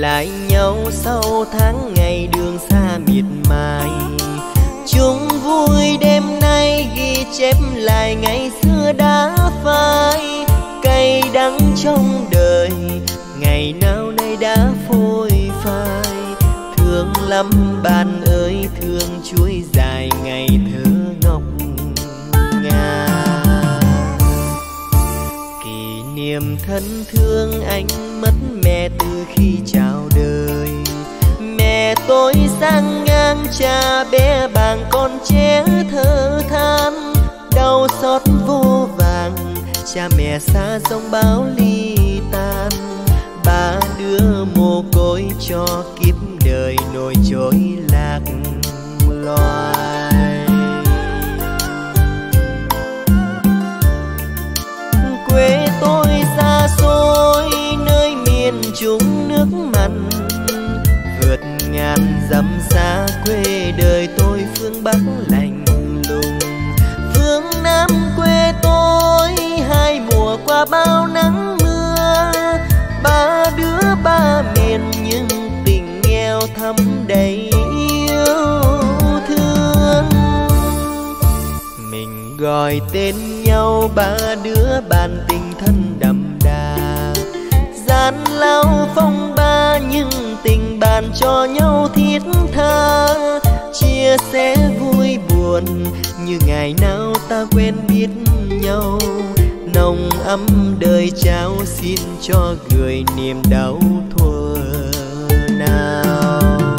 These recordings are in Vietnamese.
lại nhau sau tháng ngày đường xa miệt mài. Chung vui đêm nay ghi chép lại ngày xưa đã phai. Cay đắng trong đời ngày nào nay đã phôi phai. Thương lắm bạn ơi thương chuối dài ngày thơ ngọc ngà. Kỷ niệm thân thương anh mất mẹ từ khi chào đời. Mẹ tôi sang ngang cha bé bàng con trẻ thơ than. Đau xót vô vàng cha mẹ xa dòng bão ly tan. Ba đứa mồ côi cho kiếp đời nổi trôi lạc loài. Quê tôi xa xôi nơi miền Trung nước mặn. Vượt ngàn dặm xa quê đời tôi phương Bắc lạnh lùng. Phương Nam quê tôi hai mùa qua bao nắng mưa. Ba đứa ba miền nhưng tình nghèo thắm đầy yêu thương. Mình gọi tên nhau ba đứa bàn tình thân đậm đà. Gian lao phong ba nhưng tình bàn cho nhau thiết tha. Chia sẻ vui buồn như ngày nào ta quen biết nhau. Nồng ấm đời trao xin cho người niềm đau thuở nào.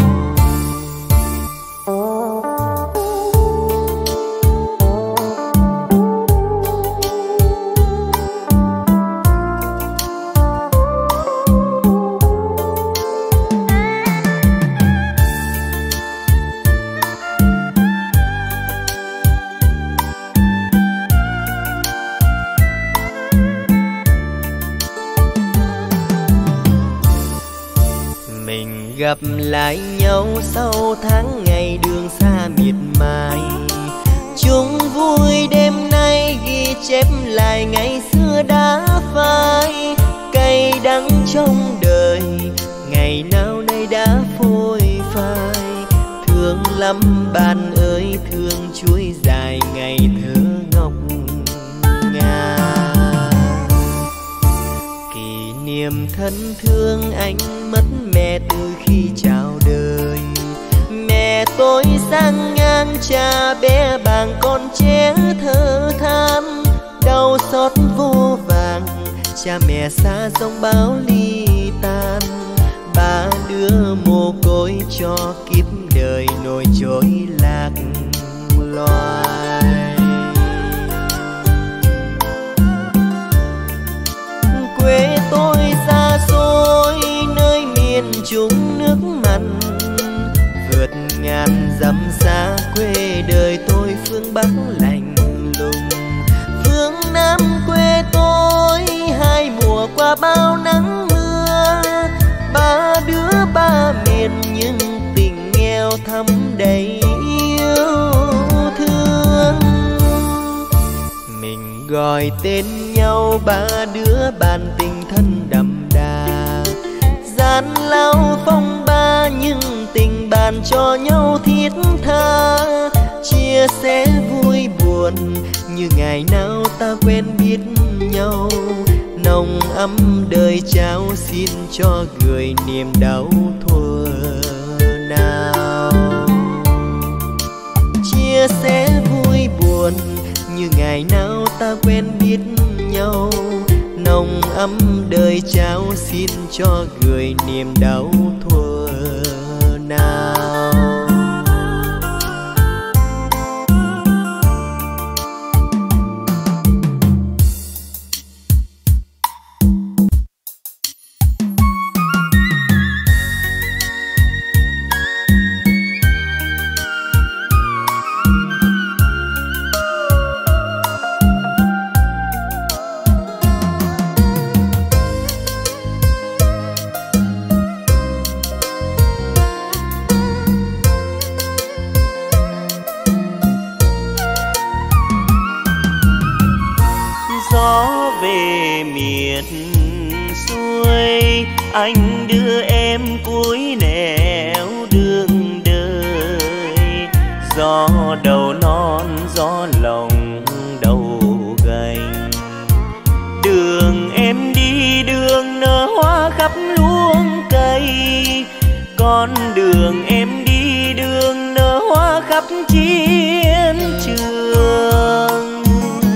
Gặp lại nhau sau tháng ngày đường xa miệt mài. Chung vui đêm nay ghi chép lại ngày xưa đã phai. Cay đắng trong đời ngày nào nay đã phôi phai. Thương lắm bạn ơi thương chuối dài ngày thơ ngọc ngà. Kỷ niệm thân thương anh mất mẹ từ khi chào đời. Mẹ tôi sang ngang cha bé bàng con trẻ thơ than. Đau xót vô vàng cha mẹ xa dòng bão ly tan. Ba đứa mồ côi cho kiếp đời nổi trôi lạc loài. Quê tôi xa xôi nơi miền Trung nước mặn. Vượt ngàn dặm xa quê đời tôi phương Bắc lạnh lùng. Phương Nam quê tôi hai mùa qua bao nắng mưa. Ba đứa ba miền nhưng tình nghèo thắm đầy yêu thương. Mình gọi tên nhau ba đứa bàn tình thân đậm đà. Gian lao phong ba nhưng tình bàn cho nhau thiết tha. Chia sẻ vui buồn như ngày nào ta quen biết nhau. Nồng ấm đời trao xin cho người niềm đau thuở nào. Chia sẻ vui buồn như ngày nào ta quen biết nhau. Nồng ấm đời trao xin cho người niềm đau thuở nào. Gió về miệt xuôi anh đưa em con đường em đi đường nở hoa khắp chiến trường.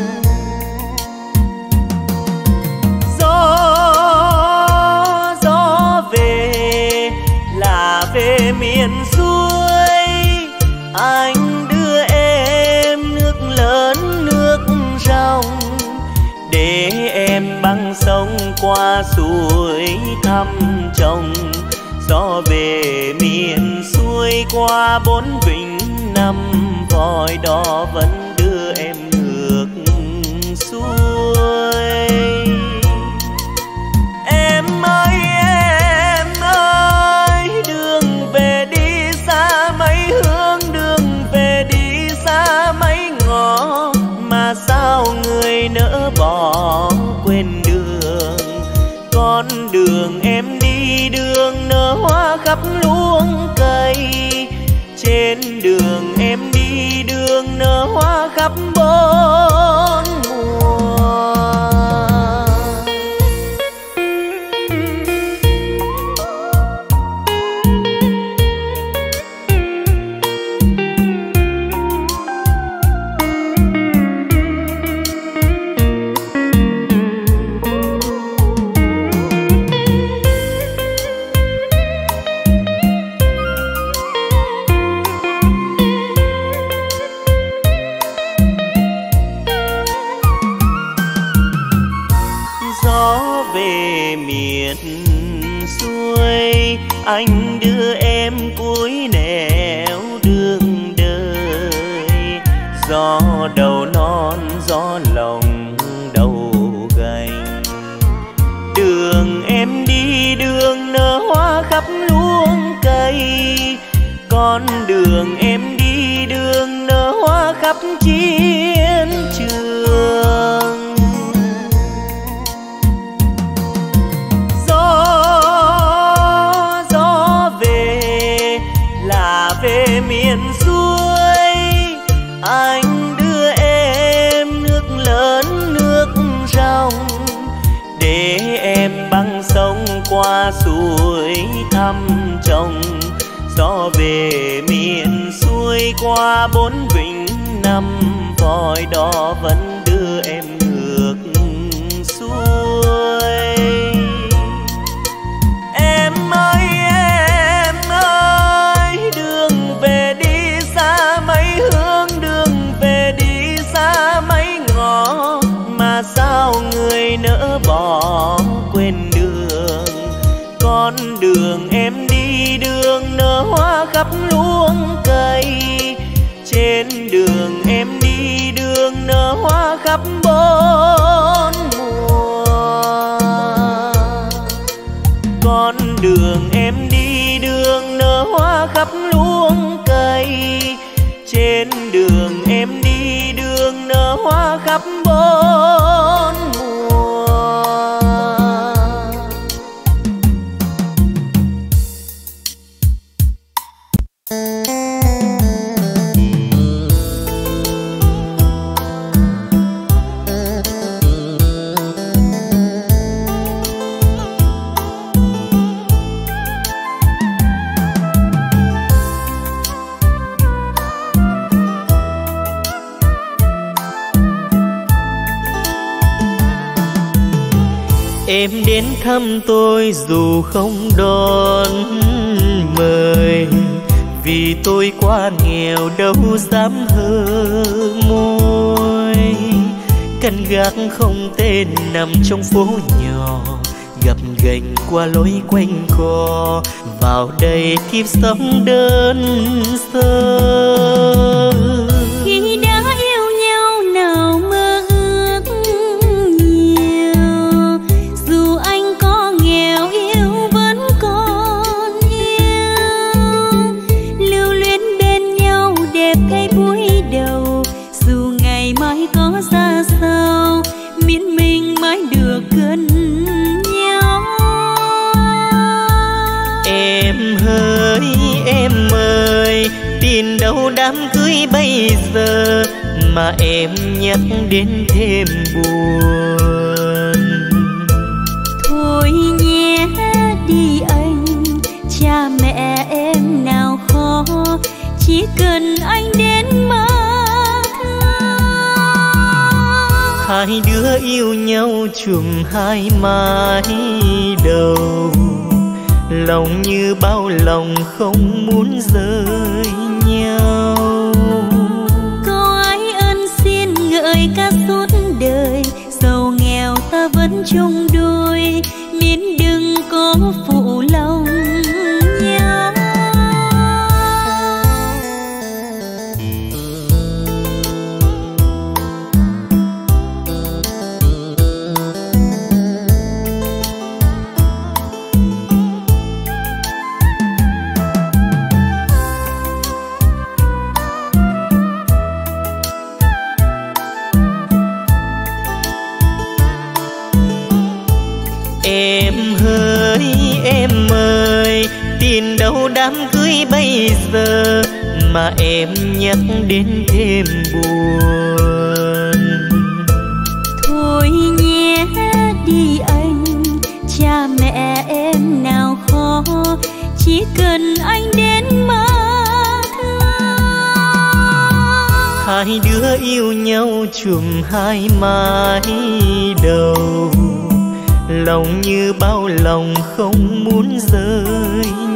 Gió về là về miền xuôi, anh đưa em nước lớn nước ròng, để em băng sông qua suối thăm chồng. Gió về miền xuôi qua 4 vịnh 5 vòi đò vẫn đưa em ngược xuôi. Em ơi, đường về đi xa mấy hướng, đường về đi xa mấy ngõ, mà sao người nỡ bỏ quên đường. Con đường em đi đường nở hoa khắp luống cây, trên đường em đi đường nở hoa khắp 4 mùa. Anh đưa em cuối nẻo đường đời, gió đầu non gió lòng đầu gành. Đường em đi đường nở hoa khắp luống cây, con đường em đi đường nở hoa khắp chiến trường. Về miền xuôi, anh đưa em nước lớn nước ròng, để em băng sông qua suối thăm chồng. Gió về miền xuôi qua 4 vịnh 5 vòi đò vẫn đưa em ngược xuôi. Em ơi, đường về đi xa mấy hướng, đường về đi xa mấy ngõ, mà sao người nỡ bỏ quên đường. Con đường em đi đường nở hoa khắp luống cây, trên đường em đi đường nở hoa khắp 4 mùa. Con đường em đi đường nở hoa khắp luống cây, trên đường em đi đường nở hoa khắp 4 mùa. Em đến thăm tôi dù không đón mời, vì tôi quá nghèo đâu dám hơ môi. Căn gác không tên nằm trong phố nhỏ, gập ghềnh qua lối quanh co, vào đây kiếp sống đơn sơ. Khi đã yêu nhau nào mơ ước nhiều, dù anh có nghèo yêu vẫn còn yêu. Lưu luyến bên nhau đẹp cây buổi đầu, dù ngày mai có ra sao, miễn mình mãi được gần nhau. Em ơi, tin đâu đám cưới bây giờ mà em nhắc đến thêm buồn. Thôi nhé đi anh, cha mẹ mẹ em nào khó, chỉ cần anh đến mà hai đứa yêu nhau chùm hai mái đầu, lòng như bao lòng không muốn rời nhau. Có ai ân xin ngợi ca suốt đời, giàu nghèo ta vẫn chung đôi, miễn đừng có phụ lòng nhau. Em ơi, tiền đâu đám cưới bây giờ mà em nhắc đến thêm buồn. Thôi nhé đi anh, cha mẹ em nào khó, chỉ cần anh đến mà hai đứa yêu nhau chùm hai mái đầu, lòng như bao lòng không muốn rời